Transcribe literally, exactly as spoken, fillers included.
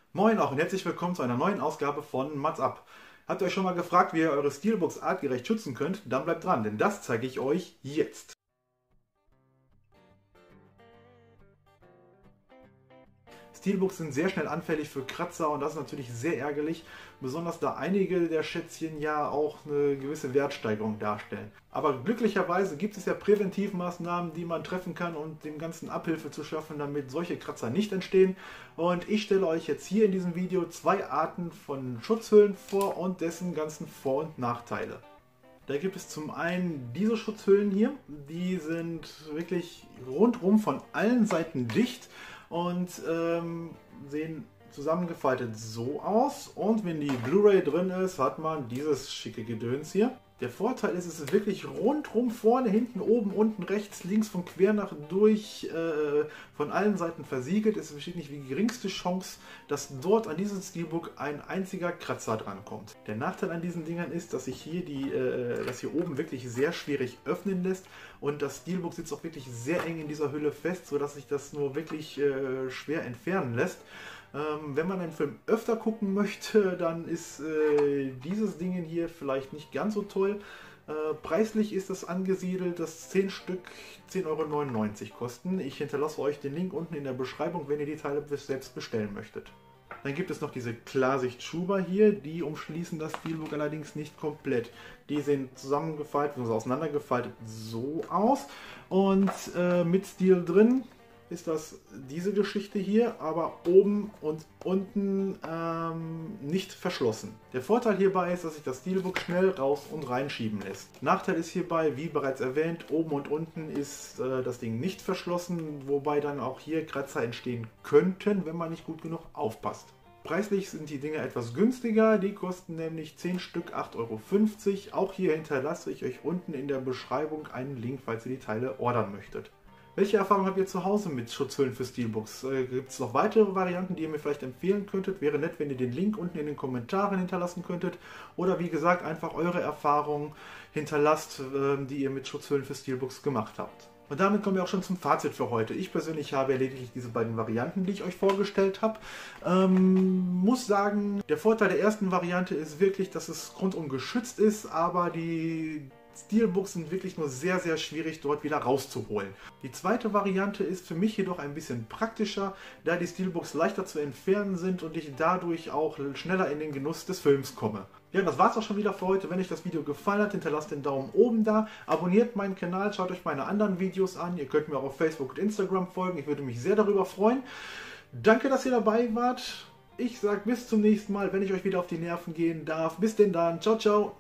Moin auch und herzlich willkommen zu einer neuen Ausgabe von Mats ab. Habt ihr euch schon mal gefragt, wie ihr eure Steelbooks artgerecht schützen könnt? Dann bleibt dran, denn das zeige ich euch jetzt. Steelbooks sind sehr schnell anfällig für Kratzer und das ist natürlich sehr ärgerlich, besonders da einige der Schätzchen ja auch eine gewisse Wertsteigerung darstellen. Aber glücklicherweise gibt es ja Präventivmaßnahmen, die man treffen kann, um dem Ganzen Abhilfe zu schaffen, damit solche Kratzer nicht entstehen. Und ich stelle euch jetzt hier in diesem Video zwei Arten von Schutzhüllen vor und dessen ganzen Vor- und Nachteile. Da gibt es zum einen diese Schutzhüllen hier, die sind wirklich rundherum von allen Seiten dicht und ähm, sehen zusammengefaltet so aus. Und wenn die Blu-ray drin ist, hat man dieses schicke Gedöns hier. Der Vorteil ist, es ist wirklich rundherum, vorne, hinten, oben, unten, rechts, links, von quer nach durch, äh, von allen Seiten versiegelt. Es besteht nicht die geringste Chance, dass dort an diesem Steelbook ein einziger Kratzer drankommt. Der Nachteil an diesen Dingern ist, dass sich hier die, äh, das hier oben wirklich sehr schwierig öffnen lässt und das Steelbook sitzt auch wirklich sehr eng in dieser Hülle fest, sodass sich das nur wirklich äh, schwer entfernen lässt. Ähm, wenn man einen Film öfter gucken möchte, dann ist äh, dieses Ding hier vielleicht nicht ganz so toll. Äh, preislich ist das angesiedelt, dass zehn Stück zehn Euro neunundneunzig kosten. Ich hinterlasse euch den Link unten in der Beschreibung, wenn ihr die Teile selbst bestellen möchtet. Dann gibt es noch diese Klarsicht-Schuber hier, die umschließen das Steelbook allerdings nicht komplett. Die sind zusammengefaltet, also auseinandergefaltet so aus und äh, mit Steel drin ist das diese Geschichte hier, aber oben und unten ähm, nicht verschlossen. Der Vorteil hierbei ist, dass sich das Steelbook schnell raus und reinschieben lässt. Nachteil ist hierbei, wie bereits erwähnt, oben und unten ist äh, das Ding nicht verschlossen, wobei dann auch hier Kratzer entstehen könnten, wenn man nicht gut genug aufpasst. Preislich sind die Dinge etwas günstiger, die kosten nämlich zehn Stück acht Euro fünfzig. Auch hier hinterlasse ich euch unten in der Beschreibung einen Link, falls ihr die Teile ordern möchtet. Welche Erfahrung habt ihr zu Hause mit Schutzhüllen für Steelbooks? Äh, Gibt es noch weitere Varianten, die ihr mir vielleicht empfehlen könntet? Wäre nett, wenn ihr den Link unten in den Kommentaren hinterlassen könntet. Oder wie gesagt, einfach eure Erfahrungen hinterlasst, äh, die ihr mit Schutzhüllen für Steelbooks gemacht habt. Und damit kommen wir auch schon zum Fazit für heute. Ich persönlich habe lediglich diese beiden Varianten, die ich euch vorgestellt habe. Ähm, muss sagen, der Vorteil der ersten Variante ist wirklich, dass es rundum geschützt ist, aber die Steelbooks sind wirklich nur sehr, sehr schwierig dort wieder rauszuholen. Die zweite Variante ist für mich jedoch ein bisschen praktischer, da die Steelbooks leichter zu entfernen sind und ich dadurch auch schneller in den Genuss des Films komme. Ja, das war's auch schon wieder für heute. Wenn euch das Video gefallen hat, hinterlasst den Daumen oben da, abonniert meinen Kanal, schaut euch meine anderen Videos an. Ihr könnt mir auch auf Facebook und Instagram folgen. Ich würde mich sehr darüber freuen. Danke, dass ihr dabei wart. Ich sage bis zum nächsten Mal, wenn ich euch wieder auf die Nerven gehen darf. Bis denn dann. Ciao, ciao.